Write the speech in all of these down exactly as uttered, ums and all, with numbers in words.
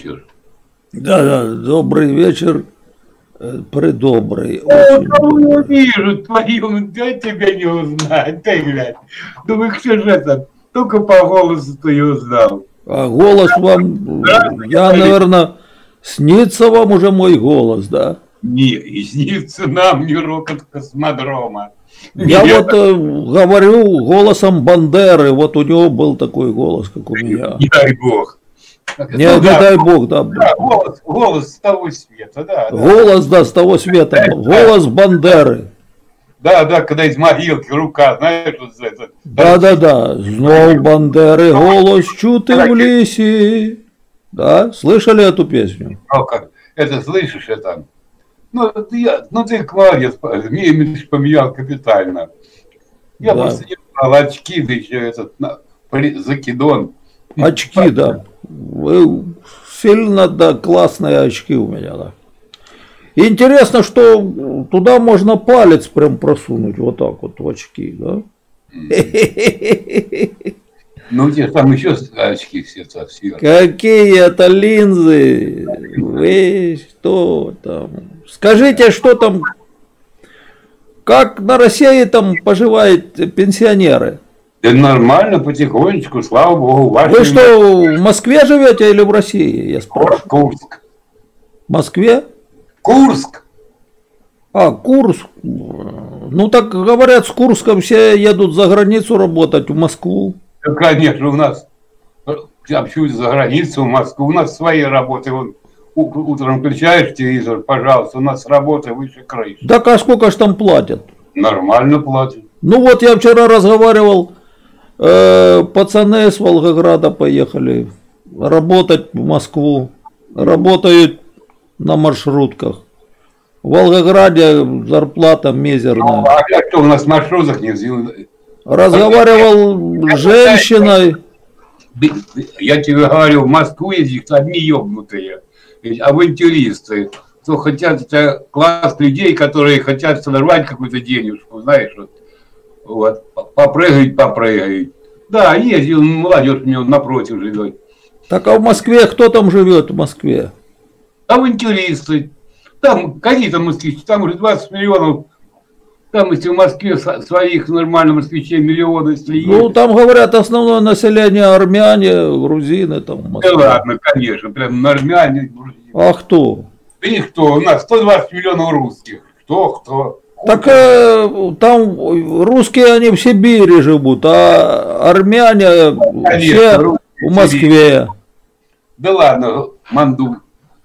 вечер. Да, да, добрый вечер, предобрый. Я вижу твою, я тебя не узнать, ты глянь. Думаю, кто же это? Только по голосу ты ее узнал. А голос вам, я, наверное, снится вам уже мой голос, да? Не, и снится нам не рокот космодрома. Я Нет. вот э, говорю голосом Бандеры, вот у него был такой голос, как у меня. Не дай бог. Не, ну, не да, дай бог, да. да голос, голос с того света, да. Голос, да, да с того света. Да, голос Бандеры. Да, да, когда из могилки рука, знаешь, вот это. Да, да, да. Знов Бандеры голос чути в лісі. Да, слышали эту песню? Ну, как, это слышишь, это... Ну, я, ну ты молодец, имидж поменял капитально. Я да. просто не знал, очки, да еще этот, на, закидон. Очки, да. Сильно, да, классные очки у меня, да. Интересно, что туда можно палец прям просунуть, вот так вот, в очки, да? Ну, у тебя там еще очки все сверху. Какие это линзы? Вы что там? Скажите, что там, как на России там поживают пенсионеры? Да нормально, потихонечку, слава богу. Вы что, в Москве живете или в России? Я спрашиваю. Курск. В Москве? Курск. А, Курск. Ну так говорят, с Курска все едут за границу работать, в Москву. Да, конечно, у нас, вообще за границу, в Москву, у нас свои работы. Вон, утром включаешь телевизор, пожалуйста, у нас работа выше крыши. Так а сколько ж там платят? Нормально платят. Ну вот я вчера разговаривал, э, пацаны с Волгограда поехали работать в Москву, работают на маршрутках. В Волгограде зарплата мизерная. Ну, а что у нас в маршрутах не взял? Разговаривал с женщиной. Я тебе говорю, в Москву ездят одни ебнутые, авантюристы, кто хотят, это класс людей, которые хотят сорвать какую-то денежку, знаешь, вот, вот попрыгать, попрыгать. Да, ездил, молодежь у него напротив живет. Так а в Москве кто там живет в Москве? Авантюристы. Там какие-то москвичи, там уже двадцать миллионов. Там, если в Москве своих нормальных москвичей миллионы, если есть. Ну, там, говорят, основное население армяне, грузины там. Да ладно, конечно, прям армяне, грузины. А кто? Да никто, у нас сто двадцать миллионов русских. Кто, кто? Так э, там русские, они в Сибири живут, а армяне конечно, все в Москве. Да ладно, манду.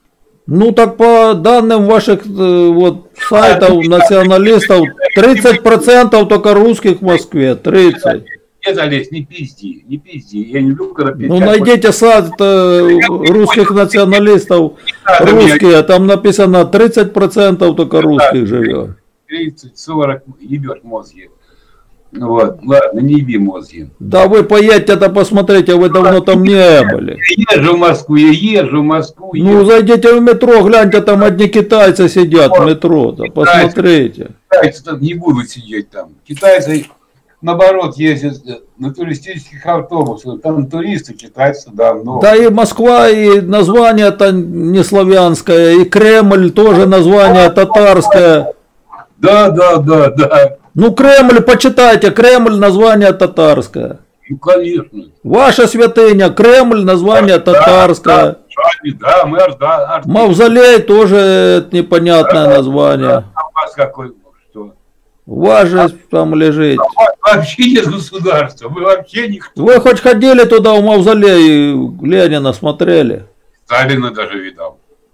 Ну так по данным ваших вот сайтов националистов, тридцать процентов только русских в Москве, тридцать. Не залезь, не пизди, не пизди. Я не люблю, когда пиздят. Ну найдите сайт русских националистов, русские, там написано тридцать процентов только русских живет. тридцать сорок, ебешь мозги. Вот, ладно, не еби мозги. Да вы поедете-то посмотрите, вы давно там не были. Я езжу в Москву, я езжу в Москву. Езжу. Ну зайдите в метро, гляньте, там одни китайцы сидят в метро, -то, посмотрите. Китайцы там не будут сидеть там. Китайцы, наоборот, ездят на туристических автобусах, там туристы, китайцы, да, много. Да и Москва, и название-то не славянское, и Кремль тоже название татарское. Да, да, да, да. Ну, Кремль, почитайте, Кремль, название татарское. Ну, конечно. Ваша святыня, Кремль, название да, татарское. Да, да, мэр, да. Мавзолей тоже непонятное да, название. Да, а у вас какой, что? У вас же а, там лежит. А вообще нет государства, вы вообще никто. Вы хоть ходили туда в Мавзолей, Ленина смотрели? Сталина даже видал.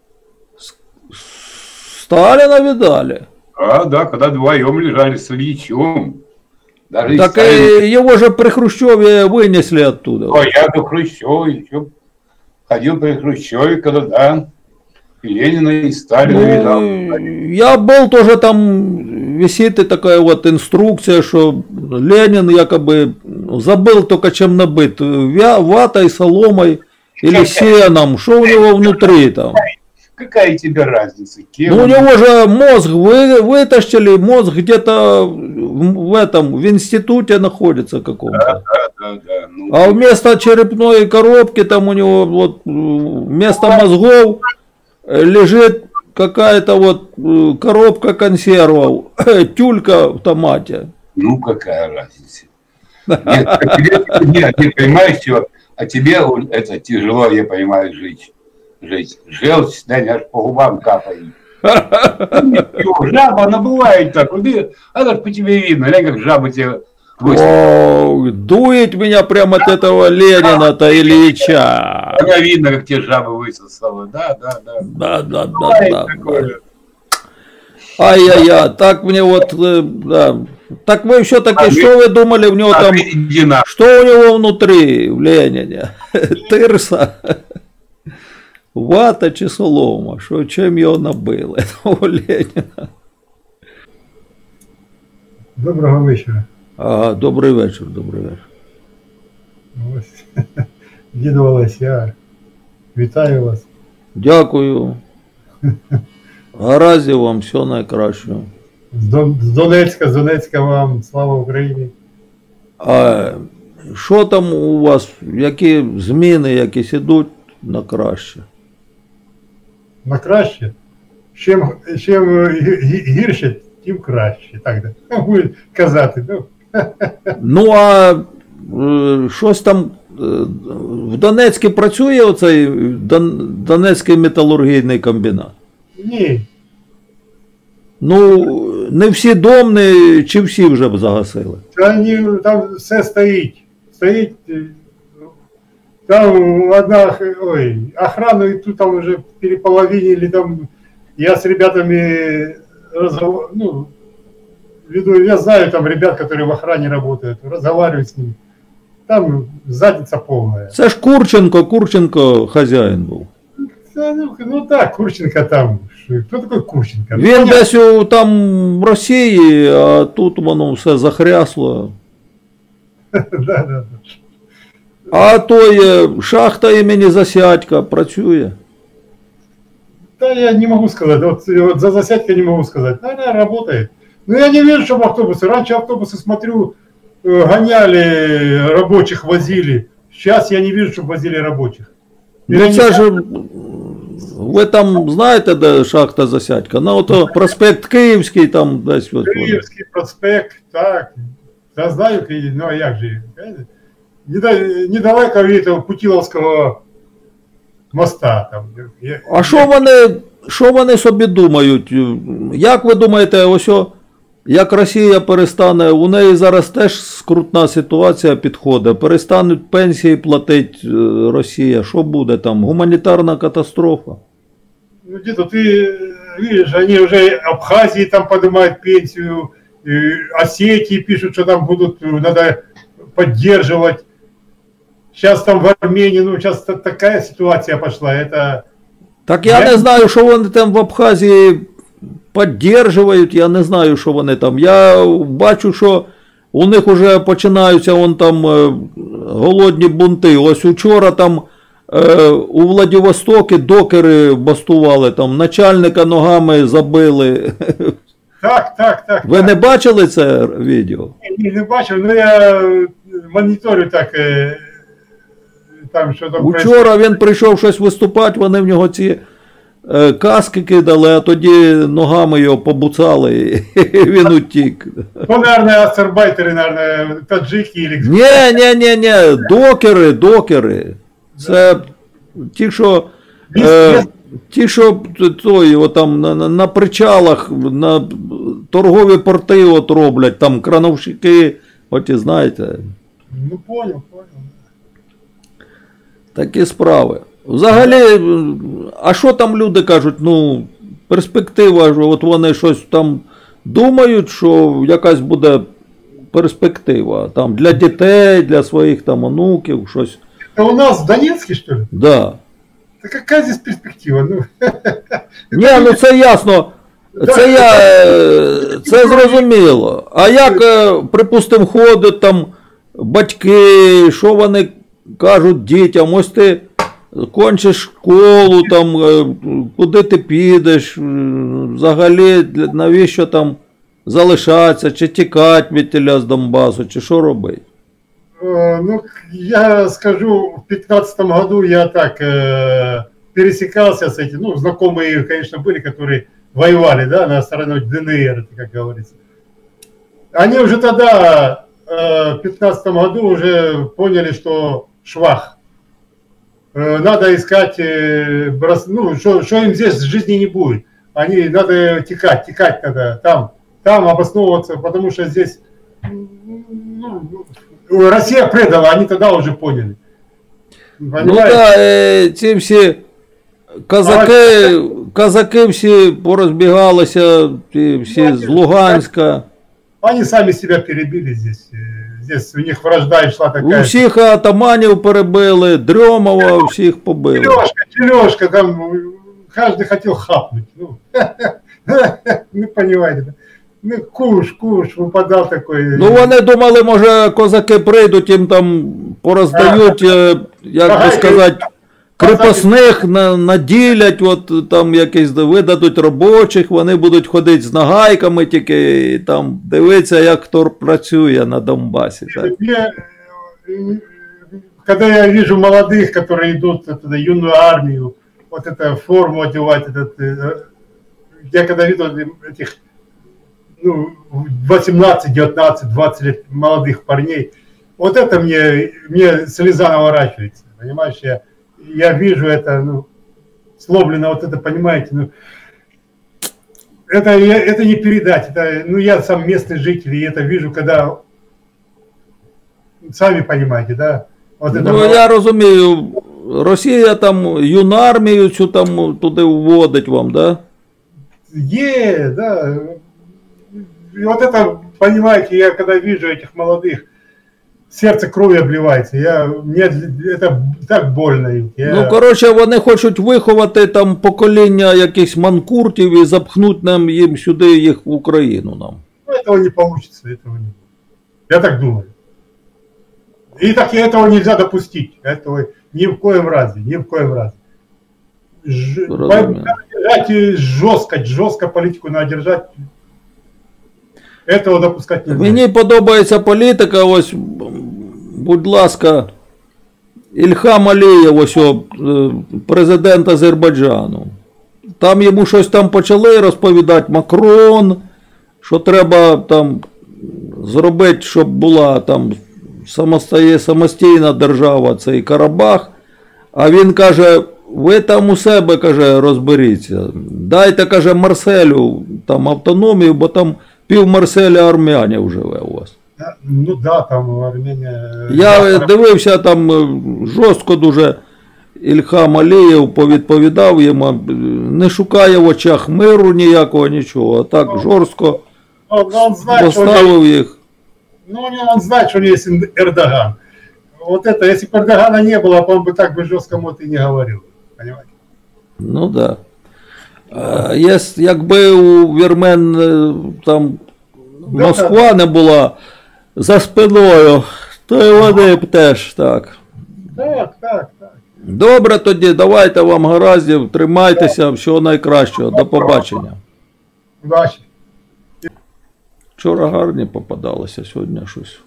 Сталина видали? А, да, когда вдвоем лежали с Ильичем. Даже так и его же при Хрущеве вынесли оттуда. О, я до Хрущева еще ходил при Хрущеве, когда, да, и Ленина, и Сталина ну, видал. Я был тоже там, висит и такая вот инструкция, что Ленин якобы забыл только чем набыт, ватой, соломой или сеном, что у него внутри там. Какая тебе разница? Кем ну, у него же мозг вы, вытащили, мозг где-то в этом, в институте находится каком-то. Да, да, да, да. Ну, А вместо черепной коробки там у него вот вместо мозгов лежит какая-то вот коробка консервов, тюлька в томате. ну какая разница? Нет, а тебе, нет, ты понимаешь, что, а тебе это тяжело, я понимаю, жить. Жить. Желчь, да, аж по губам капает. Жаба, она бывает так. Она ж по тебе видно, да, как жаба тебе... О, дует меня прямо от этого Ленина-то Ильича. Она видно, как тебе жаба высосала. Да, да, да. Да, да, да, да. да. Ай-яй-яй, так мне вот, да. Так вы все-таки, что вы думали, у него там, что у него внутри в Ленине? Тирса? Вата чи солома? Що, чим його набили, того Леніна? Доброго вечора. Ага, добрий вечір, добрий вечір. Ось, дідова Леся, вітаю вас. Дякую. Гаразд вам, все найкраще. З Донецька, з Донецька вам, слава Україні. А що там у вас, які зміни якісь ідуть на краще? На краще? Чим, чим гірше, тим краще. Так, да. Будуть казати. Ну. Ну, а щось там в Донецьку працює оцей Донецький металургійний комбінат? Ні. Ну, не всі домни, чи всі вже б загасили? Там, там все стоїть. Стоїть. Там одна, ой, охрану и тут там уже переполовинили, там я с ребятами разговор, ну, веду, я знаю там ребят, которые в охране работают, разговариваю с ними. Там задница полная. Це ж Курченко, Курченко хазяїн був. Ну, ну так, Курченко там. Хто такий Курченко? Він ну, десь у, там в Росії, а тут воно все захрясло. Да, да. А той шахта імені Засядька працює? Да, я не могу сказать. Вот, вот за Засядька не могу сказать. Она работает. Но я не вижу, чтобы автобусы. Раньше автобусы, смотрю, гоняли, рабочих возили. Сейчас я не вижу, чтобы возили рабочих. Ну це ж, ви там знаєте, де шахта Засядька? Ну, ото проспект Київський там десь. Київський проспект, так. Я знаю, ну а як же? Недалеко від Путиловського моста. Там. А що вони, що вони собі думають? Як ви думаєте, ось о, як Росія перестане, у неї зараз теж скрутна ситуація підходить, перестануть пенсії платити Росія, що буде там? Гуманітарна катастрофа? Ну, где-то ты видишь, они уже Абхазии там поднимают пенсию, Осетии пишут, что там будут, надо поддерживать. Сейчас там в Армении, ну, сейчас такая ситуация пошла, это... Так я не знаю, що вони там в Абхазії підтримують, я не знаю, що вони там. Я бачу, що у них вже починаються вон там голодні бунти. Ось учора там е, у Владивостокі докери бастували, там начальника ногами забили. Так, так, так. Ви так. не бачили це відео? Ні, не бачив, але я моніторю так... Там, що там Учора він прийшов щось виступати, вони в нього ці е, каски кидали, а тоді ногами його побуцали, і він утік. Ну, наверное, астарбайтери, наверное, таджики или... Ні, ні, ні, ні, докери, докери. Це ті, що, е, ті, що той, о, там, на, на причалах, на торгові порти от роблять, там крановщики, от і знаєте. Ну, понял, понял. Такі справи. Взагалі, а що там люди кажуть, ну, перспектива, от вони щось там думають, що якась буде перспектива, там, для дітей, для своїх там онуків, щось. А у нас в Донецке, что ли? Да. Да какая здесь перспектива? Ну, ні, ну це ясно, це я, це зрозуміло. А як, припустимо, ходять там батьки, що вони кажуть дітям, ось ти кончиш школу, там, куди ти підеш, взагалі, навіщо там залишатися, чи тікати від тіля з Донбасу, чи що робити? Э, ну, я скажу, в пятнадцатом году я так э, пересекался с этим, ну, знакомые, конечно, были, которые воевали, да, на стороне ДНР, как говорится. Они уже тогда, э, в пятнадцатом году, уже поняли, что швах. Э, надо искать, э, брос... ну, что, что им здесь в жизни не будет. Они, надо текать, текать надо, там, там обосновываться, потому что здесь, ну, Россия предала, они тогда уже поняли. Понимаете? Ну да, е, ці всі казаки, казаки всі порозбігалися, ті всі з Луганська. Они сами себя перебили здесь. Здесь у них вражда шла У такая. всіх атаманів перебили, Дрьомова всіх побили. Тележка, тележка, там каждый хотел хапнуть. Ну, ну понимаете, да? Ну, куш, куш, выпадал такой. Ну вони думали, може козаки прийдуть, їм там пороздають, е, як би сказати, крепосних на- наділять, от там якісь видадуть робочих, вони будуть ходити з нагайками тільки і там дивитися, як хто працює на Донбасі. Так? Мне, э, когда я вижу молодых, которые идут в эту юную армию, вот эту форму одевать, этот, э, я когда видел этих, ну, восемнадцать, девятнадцать, двадцать лет молодых парней, вот это мне, мне слеза наворачивается, понимаешь, я, я вижу это, ну, сломлено, вот это, понимаете, ну, это, это не передать, это, ну, я сам местный житель, и это вижу, когда, сами понимаете, да, вот это. Ну я розумію, Росія там юнармію цю там туди вводить вам, да? Е, да. И вот это, понимаете, я когда вижу этих молодых, сердце кровью обливается. Я, мне это так больно. Я... Ну, коротше, вони хочуть виховати там покоління якихось манкуртів і запхнуть нам їм сюди їх в Україну нам. Ну, этого не получится, этого не будет. Я так думаю. И так и этого нельзя допустить. Этого ни в коем разе, ни в коем разе. Ж... Держать жестко, жестко политику надо держать. Этого допускать нельзя. Мені подобається політика, ось, будь ласка, Ільхам Алієв, ось, о, президент Азербайджану. Там йому щось там почали розповідати Макрон, що треба там зробити, щоб була там самостійна держава, цей Карабах. А він каже, ви там у себе, каже, розберіться. Дайте, каже, Марселю там автономію, бо там пів Марселя армянів живе у вас. Ну да, там Армения... Я дивився, там жорстко дуже Ільхам Алієв повідповідав йому, не шукає в очах миру ніякого, нічого, а так жорстко он, он знает, поставив он, їх. ну, он знает, что у него есть Эрдоган. Вот это, если бы Эрдогана не было, он бы так бы жестко вот и не говорил. Понимаете? Ну да. Є, якби у вірмен там Москва не була за спиною, то і вони б теж так. Так, так, так. Добре тоді, давайте вам гараздів, тримайтеся, всього найкращого, до побачення. Удачі. Вчора гарні попадалися, сьогодні щось.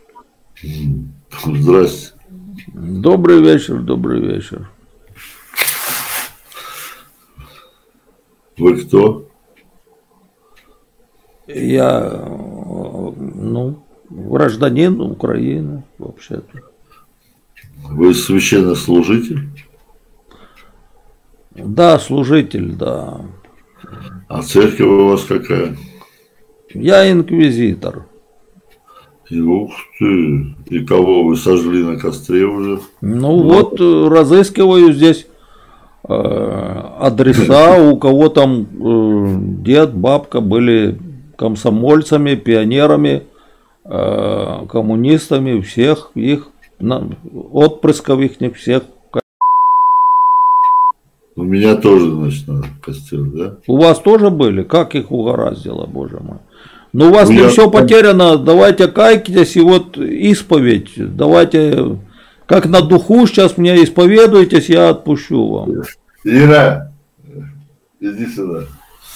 Здрасте. Добрий вечір, добрий вечір. Вы кто? Я, ну, гражданин Украины, вообще-то. Вы священнослужитель? Да, служитель, да. А церковь у вас какая? Я инквизитор. И, ух ты, и кого вы сожгли на костре уже? Ну вот, разыскиваю здесь э, адреса, у кого там э, дед, бабка были комсомольцами, пионерами, э, коммунистами, всех их, на, отпрысков их всех. У меня тоже, значит, на костер, да? У вас тоже были? Как их угораздило, боже мой? Ну у вас Ну, не я... все потеряно, давайте кайтесь, и вот исповедь, давайте, как на духу сейчас мне исповедуйтесь, я отпущу вам. Ира, иди сюда.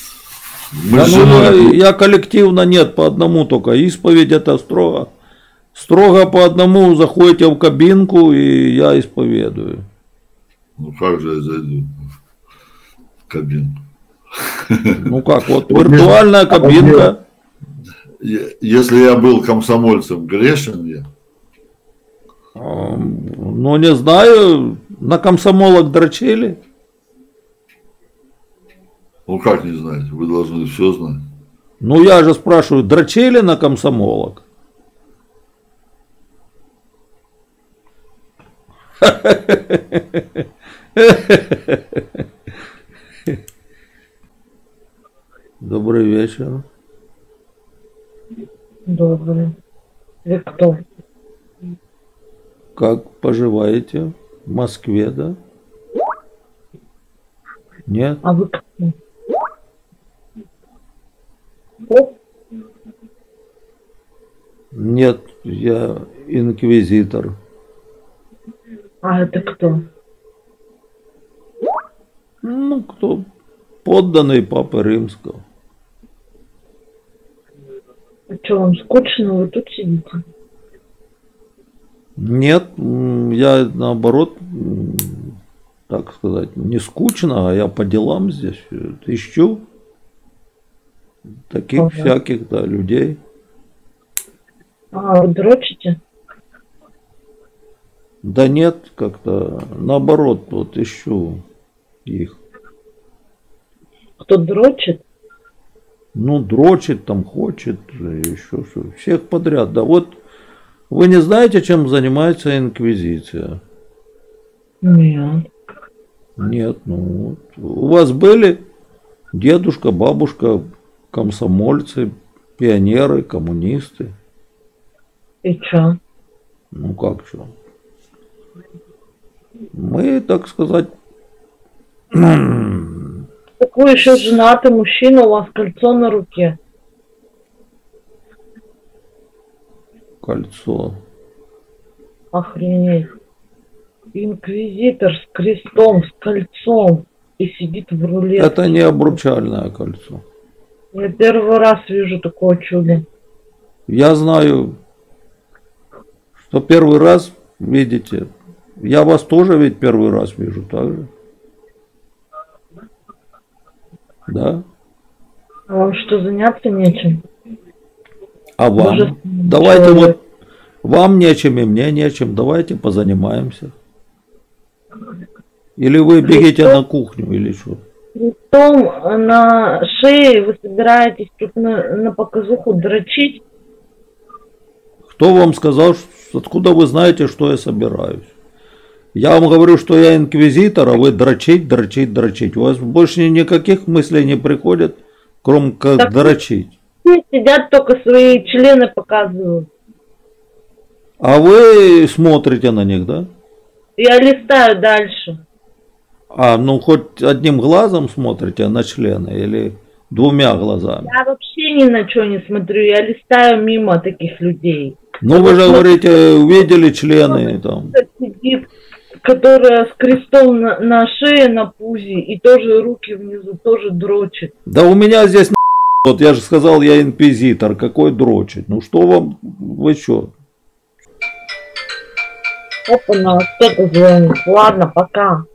Мы Да, с ну, женой... я коллективно нет, по одному только, исповедь это строго Строго по одному заходите в кабинку, и я исповедую. Ну как же я зайду в кабинку? Ну как, вот виртуальная кабинка. Если я был комсомольцем, грешен я? Ну не знаю, на комсомолок дрочили. Ну как не знаете, вы должны все знать. Ну я же спрашиваю, дрочили на комсомолок? Добрый вечер. Добрый. Вы кто? Как поживаете? В Москве, да? Нет? А вы кто? О, Нет, я инквизитор. а это кто? Ну, кто? Подданный Папы Римского. А что, вам скучно, вы тут сидите? Нет, м, я наоборот, м, так сказать, не скучно, а я по делам здесь э, ищу таких Ага. всяких, да, людей. А, вы дрочите? Да нет, как-то наоборот, вот ищу их. Кто дрочит? Ну, дрочит там, хочет, еще что. Всех подряд. Да вот вы не знаете, чем занимается инквизиция? Нет. Нет, ну вот. У вас были дедушка, бабушка, комсомольцы, пионеры, коммунисты. И чё? Ну как что? Мы, так сказать, Так вы еще женатый мужчина, у вас кольцо на руке. кольцо. Охренеть. Инквизитор с крестом, с кольцом и сидит в рулетке. Это не обручальное кольцо. Я первый раз вижу такое чудо. Я знаю, что первый раз видите. Я вас тоже ведь первый раз вижу, так же? Да? А вам что, заняться нечем? А вам? Боже, Давайте человек. вот, вам нечем и мне нечем, давайте позанимаемся. Или вы бегите на кухню, или что? Притом на шее вы собираетесь тут на, на показуху дрочить? Кто вам сказал, что- откуда вы знаете, что я собираюсь? Я вам говорю, что я инквизитор, а вы дрочить, дрочить, дрочить. У вас больше никаких мыслей не приходит, кроме как Так- дрочить. Все сидят, только свои члены показывают. А вы смотрите на них, да? Я листаю дальше. А, ну хоть одним глазом смотрите на члены или двумя глазами? Я вообще ни на что не смотрю, я листаю мимо таких людей. Ну вы же говорите, увидели члены там. Сидит, которая с крестом на, на шее, на пузе, и тоже руки внизу, тоже дрочит. Да у меня здесь на- вот я же сказал, я инквизитор, какой дрочить? Ну что вам, вы что? Опа, кто-то звонит. Ладно, пока.